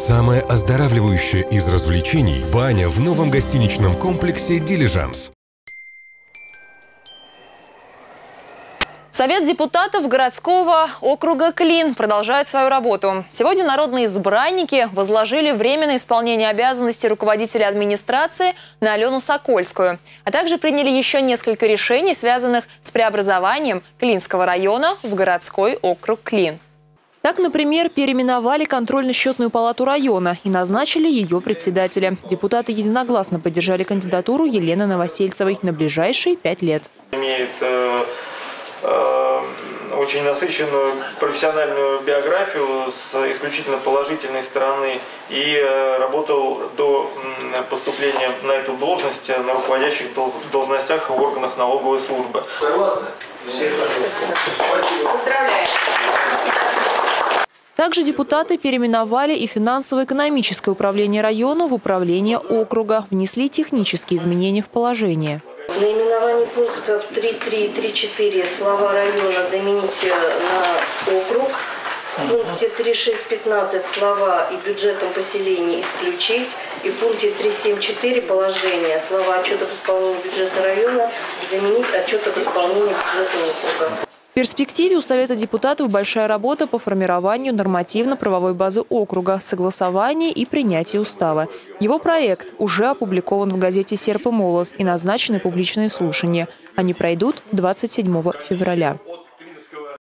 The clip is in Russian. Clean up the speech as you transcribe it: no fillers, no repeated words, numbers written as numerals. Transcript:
Самое оздоравливающее из развлечений – баня в новом гостиничном комплексе «Дилижанс». Совет депутатов городского округа Клин продолжает свою работу. Сегодня народные избранники возложили временное исполнение обязанностей руководителя администрации на Алену Сокольскую, а также приняли еще несколько решений, связанных с преобразованием Клинского района в городской округ Клин. Так, например, переименовали контрольно-счетную палату района и назначили ее председателя. Депутаты единогласно поддержали кандидатуру Елены Новосельцевой на ближайшие 5 лет. Имеет очень насыщенную профессиональную биографию с исключительно положительной стороны и работал до поступления на эту должность на руководящих должностях в органах налоговой службы. Согласны? Спасибо. Поздравляю. Также депутаты переименовали и финансово-экономическое управление района в управление округа, внесли технические изменения в положение. В наименовании пунктов 3.3 и 3.4 слова района замените на округ. В пункте 3.6.15 слова «и бюджетом поселения» исключить. И в пункте 3.7.4 положение слова «отчет об исполнении бюджета района» заменить «отчет об исполнении бюджета округа». В перспективе у Совета депутатов большая работа по формированию нормативно-правовой базы округа, согласование и принятие устава. Его проект уже опубликован в газете «Серп и молот» и назначены публичные слушания. Они пройдут 27 февраля.